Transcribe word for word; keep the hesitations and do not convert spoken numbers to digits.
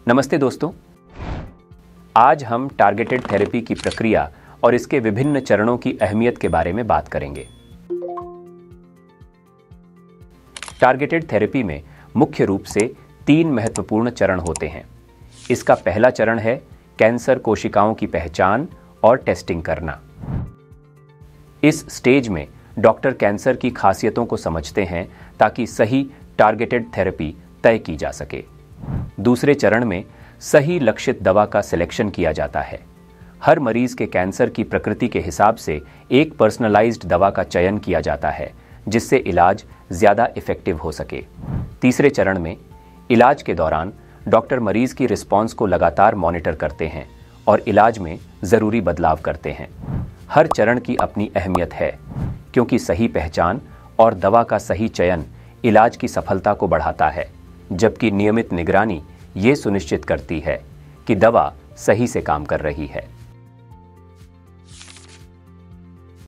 नमस्ते दोस्तों, आज हम टारगेटेड थेरेपी की प्रक्रिया और इसके विभिन्न चरणों की अहमियत के बारे में बात करेंगे। टारगेटेड थेरेपी में मुख्य रूप से तीन महत्वपूर्ण चरण होते हैं। इसका पहला चरण है कैंसर कोशिकाओं की पहचान और टेस्टिंग करना। इस स्टेज में डॉक्टर कैंसर की खासियतों को समझते हैं ताकि सही टारगेटेड थेरेपी तय की जा सके। दूसरे चरण में सही लक्षित दवा का सिलेक्शन किया जाता है। हर मरीज के कैंसर की प्रकृति के हिसाब से एक पर्सनलाइज्ड दवा का चयन किया जाता है जिससे इलाज ज्यादा इफेक्टिव हो सके। तीसरे चरण में इलाज के दौरान डॉक्टर मरीज की रिस्पॉन्स को लगातार मॉनिटर करते हैं और इलाज में जरूरी बदलाव करते हैं। हर चरण की अपनी अहमियत है क्योंकि सही पहचान और दवा का सही चयन इलाज की सफलता को बढ़ाता है, जबकि नियमित निगरानी ये सुनिश्चित करती है कि दवा सही से काम कर रही है।